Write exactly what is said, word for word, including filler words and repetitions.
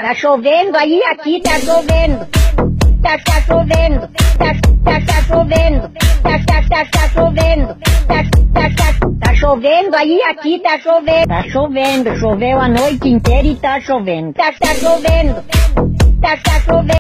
Tá chovendo aí, aqui tá chovendo. Tá, tá chovendo. Tá, tá, tá chovendo. Tá, tá, tá, tá chovendo. Tá, tá, tá, tá chovendo aí, aqui tá chovendo. Tá chovendo, choveu a noite inteira e tá chovendo. Tá, tá chovendo. Tá, tá chovendo.